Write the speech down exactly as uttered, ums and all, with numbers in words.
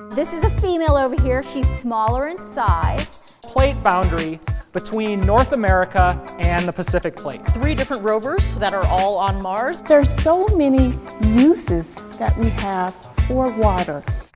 This is a female over here. She's smaller in size. Plate boundary between North America and the Pacific Plate. Three different rovers that are all on Mars. There's so many uses that we have for water.